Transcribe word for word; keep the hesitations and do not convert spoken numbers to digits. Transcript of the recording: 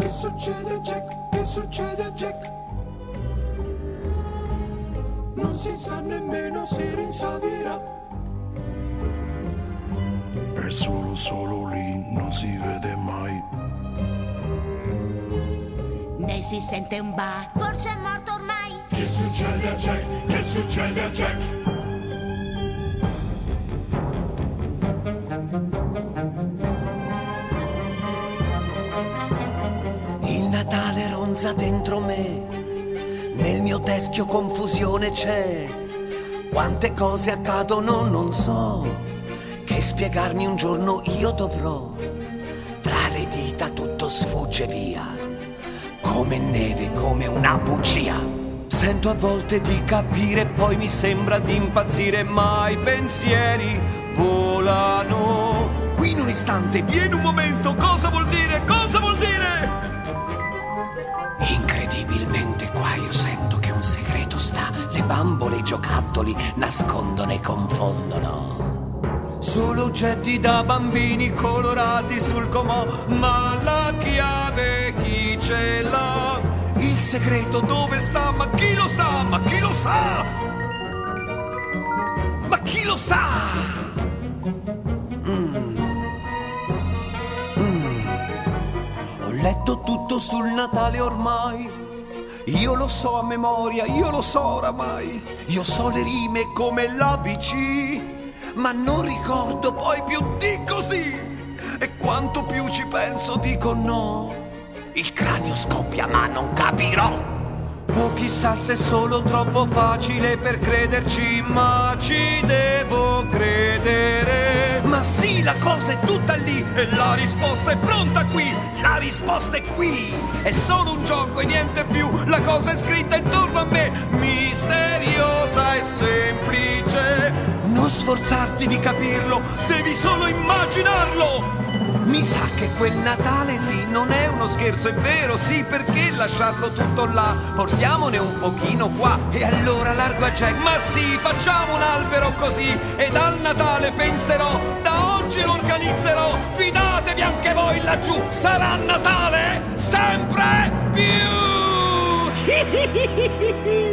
Che succede Jack? Che succede a Jack? Non si sa nemmeno se rinsavirà. È solo solo lì, non si vede mai. Ne si sente un ba. Forse è morto ormai. Che succede a Jack? Che succede a Jack? Il Natale ronza dentro me, nel mio teschio confusione c'è. Quante cose accadono non so, che spiegarmi un giorno io dovrò. Tra le dita tutto sfugge via, come neve, come una bugia. Sento a volte di capire, poi mi sembra di impazzire, ma i pensieri volano. Qui in un istante, viene un momento, cosa vuol dire, cosa vuol dire? Incredibilmente qua io sento che un segreto sta, le bambole e i giocattoli nascondono e confondono. Solo oggetti da bambini colorati sul comò, ma la chiave chi ce l'ha? Il segreto dove sta? Ma chi lo sa? Ma chi lo sa? Ma chi lo sa? Mm. Mm. Ho letto tutto sul Natale ormai. Io lo so a memoria, io lo so oramai. Io so le rime come l'A B C, ma non ricordo poi più di così. E quanto più ci penso dico no. Il cranio scoppia ma non capirò. O chissà se è solo troppo facile per crederci, ma ci devo credere. Ma sì, la cosa è tutta lì e la risposta è pronta qui. La risposta è qui. È solo un gioco e niente più. La cosa è scritta intorno a me, misteriosa e semplice. Non sforzarti di capirlo, devi solo immaginarlo. Mi sa che quel Natale lì non è uno scherzo, è vero, sì, perché lasciarlo tutto là? Portiamone un pochino qua e allora largo a Jack. Ma sì, facciamo un albero così e dal Natale penserò, da oggi lo organizzerò. Fidatevi anche voi laggiù, sarà Natale sempre più.